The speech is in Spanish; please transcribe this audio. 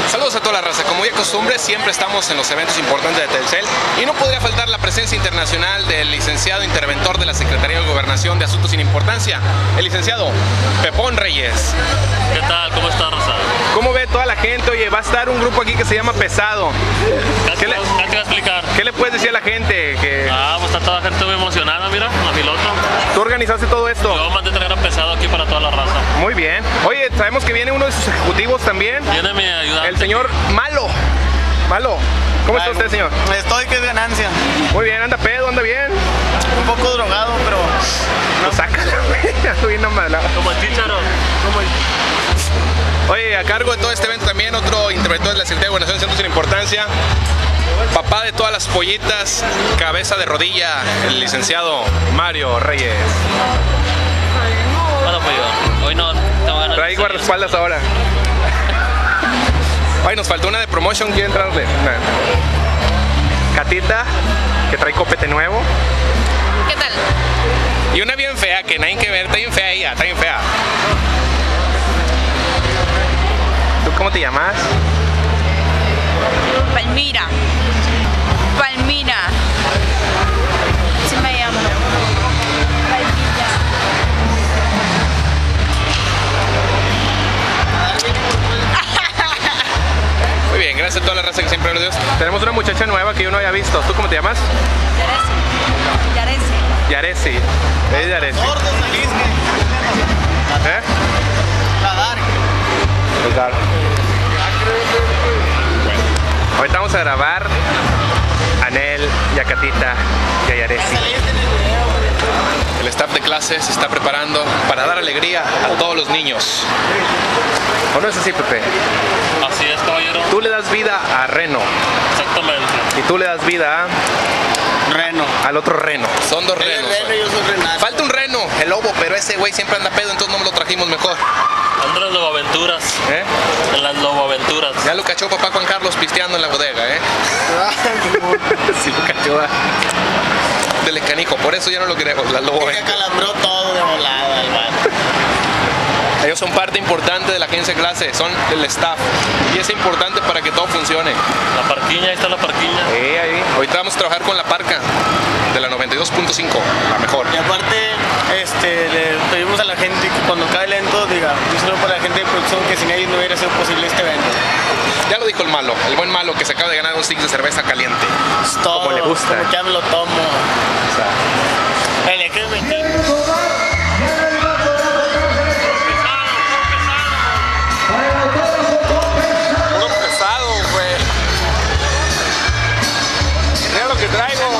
Saludos a toda la raza, como ya costumbre siempre estamos en los eventos importantes de Telcel y no podría faltar la presencia internacional del licenciado interventor de la Secretaría de Gobernación de Asuntos sin Importancia, el licenciado Pepón Reyes. ¿Qué tal? ¿Cómo está, Rosa? ¿Cómo ve toda la gente? Oye, va a estar un grupo aquí que se llama Pesado. ¿Qué te voy a explicar? ¿Qué le puedes decir a la gente? Pues está toda la gente muy emocionada, mira, la piloto. ¿Tú organizaste todo esto? Yo mandé traer a Pesado aquí para toda la raza. Muy bien. Oye, sabemos que viene uno de sus ejecutivos también. Viene mi ayudante. El señor Malo. Malo. ¿Cómo está usted, señor? Estoy que es ganancia. Muy bien, anda pedo, anda bien. Un poco drogado, pero... No, sácala, ando bien amalado. Como el Chícharo. Oye, a cargo de todo este evento también otro interventor de la Secretaría de Gobernación de Asuntos sin Importancia, papá de todas las pollitas, cabeza de rodilla, el licenciado Mario Reyes. Bueno, pues yo, hoy no tengo ganas Trae de guardaespaldas ahora. Ay, nos faltó una de promotion, ¿quiere entrarle? Catita, que trae copete nuevo. ¿Qué tal? Y una bien fea, que nadie que ver, está bien fea ella, está bien fea. ¿Tú cómo te llamas? Palmira. Palmira. Sí me llamo. Palmira. Muy bien, gracias a toda la raza que siempre nos dio. Tenemos una muchacha nueva que yo no había visto. ¿Tú cómo te llamas? Yaresi. Yaresi. Es Yaresi. Gordo, Jalisco. ¿Eh? La Dark. El Dark. Bueno, ahorita vamos a grabar a Anel, y a Catita y a Yaresi. El staff de clase se está preparando para dar alegría a todos los niños. ¿O no es así, Pepe? Así es, caballero. Tú le das vida a Reno Exactamente. y tú le das vida Reno. al otro Reno. Son dos Él es renos. Reno y yo soy Renato. Falta un reno, el lobo, pero ese güey siempre anda pedo, entonces no me lo trajimos mejor. Ando en las loboaventuras. ¿Eh? En las loboaventuras. Ya lo cachó papá Juan Carlos pisteando en la bodega, ¿eh? Sí lo cachó. Dele canijo, por eso ya no lo queremos, la lobo. Que calambró todo de volada el vato. Ellos son parte importante de la agencia de clase, son el staff. Y es importante para que todo funcione. La parquiña, ahí está la parquiña. Ahí. Ahorita vamos a trabajar con la parca de la 92.5, la mejor. Y aparte, le pedimos a la gente que cuando cae lento diga, un saludo para la gente de producción, que sin ellos no hubiera sido posible este evento. Ya lo dijo el malo, el buen malo que se acaba de ganar un stick de cerveza caliente. Es todo, Como le gusta. como ya me lo tomo. O sea, El que me puro pesado, güey. Mira lo que traigo.